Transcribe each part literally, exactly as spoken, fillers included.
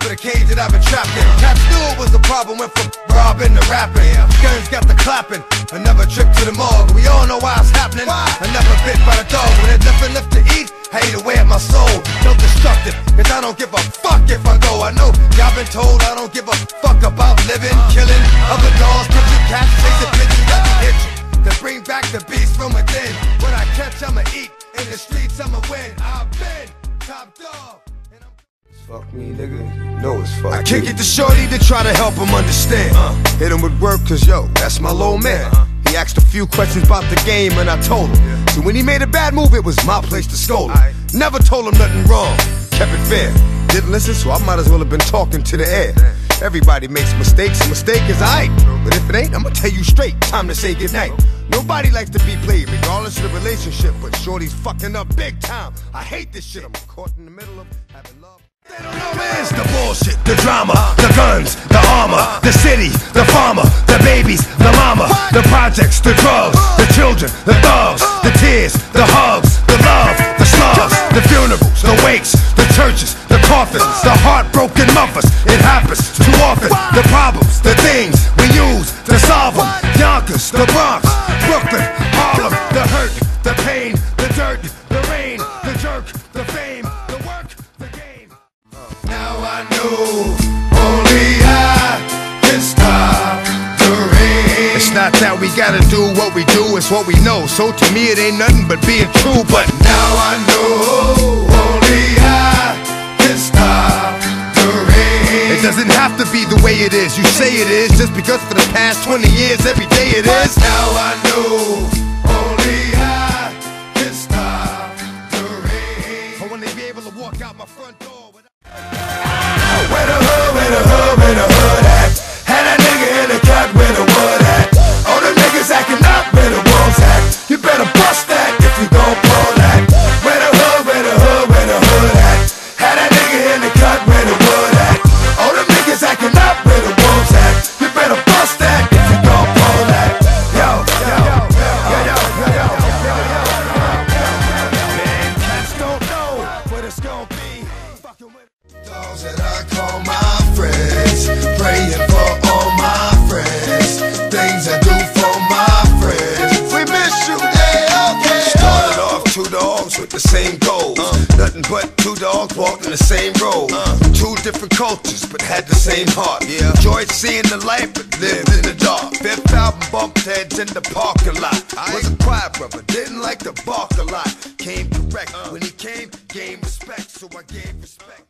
the cage that I've been trapped in. Caps knew it was the problem, went from robbing to rapping. Guns got the clapping, another trip to the morgue. We all know why it's happening. Another bit by the dog. When there's nothing left to eat, I eat away at my soul. No destructive, cause I don't give a fuck if I go. I know y'all been told I don't give a fuck about living, killing other dogs, pitching cats, chasing bitches, let me hit you. To bring back the beast from within. When I catch, I'ma eat. In the streets, I'ma win. I've been top dog. Fuck me, nigga. You know it's fuck I kick it to Shorty to try to help him understand. uh, Hit him with work, cause yo, that's my little man. uh-huh. He asked a few questions about the game and I told him. yeah. So when he made a bad move, it was my place to scold him. I Never told him nothing wrong, kept it fair. Didn't listen, so I might as well have been talking to the air. Damn. Everybody makes mistakes, a mistake is aight. But if it ain't, I'ma tell you straight, time to say goodnight. Nobody likes to be played, regardless of the relationship. But Shorty's fucking up big time. I hate this shit, I'm caught in the middle of having love. They don't know it's the bullshit, the drama, the guns, the armor, the city, the farmer, the babies, the mama, the projects, the drugs, the children, the thugs, the tears, the hugs, the love, the slugs, the funerals, the wakes, the churches, the coffins, the heartbroken mothers. It happens too often. The problems, the things we use to solve them. Yonkers, the Bronx, Brooklyn, Harlem, the hurt, the pain, the dirt, the rain, the jerk, the fame, the work, the game. Now I know only I can stop the rain. It's not that we gotta do what we do, it's what we know. So to me it ain't nothing but being true. But now I know only I can stop the rain. It doesn't have to be the way it is, you say it is, just because for the past twenty years every day it is. Now I know only I can stop the rain. I wanna be able to walk out my front door without where the hood, where the hood, where the hood at? Had that nigga in the cut where the wood at? All the niggas acting up where the wolves at? You better bust that if you gon' pull that. Where the hood, where the hood, where the hood at? Had that nigga in the cut where the wood at? All the niggas acting up where the wolves at? You better bust that if you gon' pull that. Yo, yo, yo, yo, yo, yo, yo, yo, yo. Man, cats don't know what it's gon' be. Fucking with dogs that I call my friends, praying for all my friends, things I do for my friends. We miss you, hey, okay. Started off two dogs with the same goals. Uh, Nothing but two dogs walking the same road. Uh, two different cultures, but had the same heart. Yeah. Enjoyed seeing the light, but lived in the dark. Fifth album bumped heads in the parking lot. I was a quiet brother, didn't like to bark a lot. Came correct uh, when he came, gained respect, so I gave respect.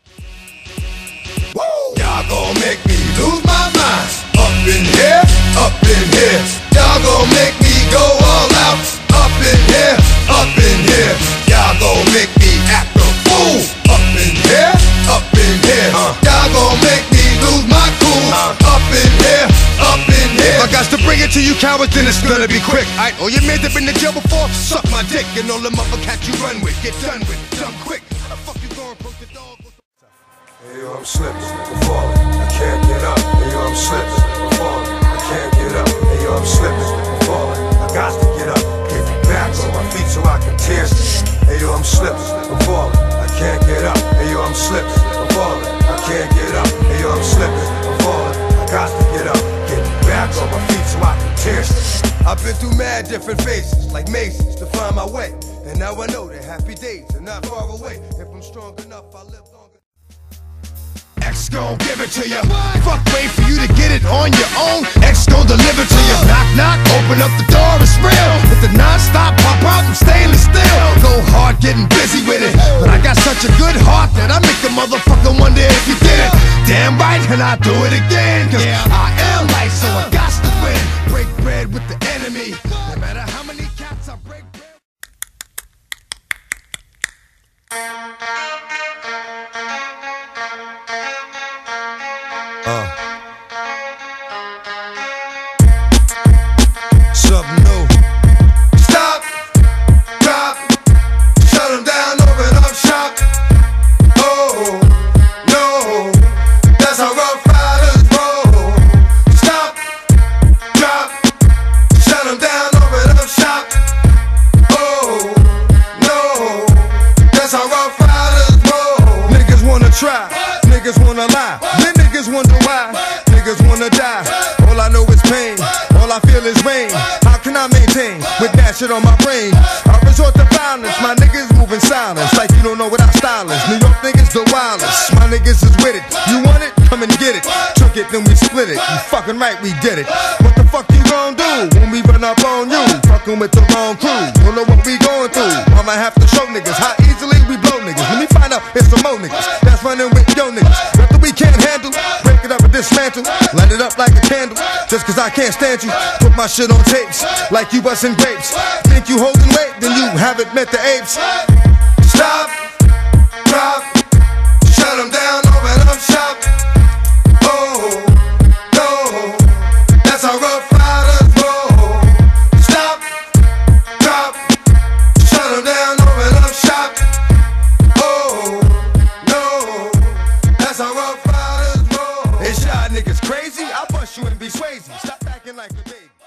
Woo! Y'all gon' make me lose my mind. Up in here, up in here. Y'all gon' make me go all out. Up in here, up in here. Y'all gon' make me act a fool. Up in here, up in here. Uh. Y'all gon' make me lose my cool. Uh. Up in here, up in here. If I got to bring it to you cowards, then it's gonna be quick. Aight, all your men that been in jail before, suck my dick. And all them other cats you run with, get done with, done quick. How the fuck you gonna approach the dog? Hey yo, I'm slipping, I'm falling, I can't get up. Hey yo, I'm slipping, I'm falling, I can't get up. Hey yo, I'm slipping, I'm falling, I got to get up. Get back on my feet so I can tear. Hey yo, I'm slipping, I'm falling, I can't get up. Hey yo, I'm slipping, I'm falling, I can't get up. Hey yo, I'm slipping, I'm falling, I got to get up. Get back on my feet so I can tear. I've been through mad different phases, like mazes, to find my way. And now I know that happy days are not far away. If I'm strong enough, I'll live longer. X gon' give it to ya. Fuck, wait for you to get it on your own. X gon' deliver to ya. Knock, knock, open up the door, it's real. With the non-stop pop out and stainless steel. Go hard, getting busy with it. But I got such a good heart that I make a motherfucker wonder if you did it. Damn right, and I do it again. Cause I am light, so I got to win. Break bread with the enemy. No matter how many cats I break bread. Uh. Something new. Stop, drop, shut them down, open up shop. Oh, no, that's how rough riders roll. Stop, drop, shut them down, open up shop. Oh, no, that's how rough riders roll. Niggas wanna try. niggas wanna lie, then niggas wonder why. Niggas wanna die, all I know is pain, all I feel is rain. How can I maintain with that shit on my brain? I resort to violence, my niggas moving silence, like you don't know what our style is. New York niggas the wildest, my niggas is with it. You want it? Come and get it. Took it, then we split it. You fucking right, we did it. What the fuck you gon' do when we run up on you? Fucking with the wrong crew, don't know what we going through. I'ma have to show niggas how easily we blow niggas. Let me find out it's some more niggas that's running with yo niggas. Nothing we can't handle, break it up and dismantle, light it up like a candle. Just cause I can't stand you, put my shit on tapes like you bustin' grapes. Think you holding weight, then you haven't met the apes. Stop, drop, shut them down, open up shop. Oh, no, that's how Rough Riders roll. Stop, drop, shut them down, open up shop. Oh, no, that's how Rough Riders roll. They shot niggas crazy, I'll bust you and be Swayze. Stop acting like a baby.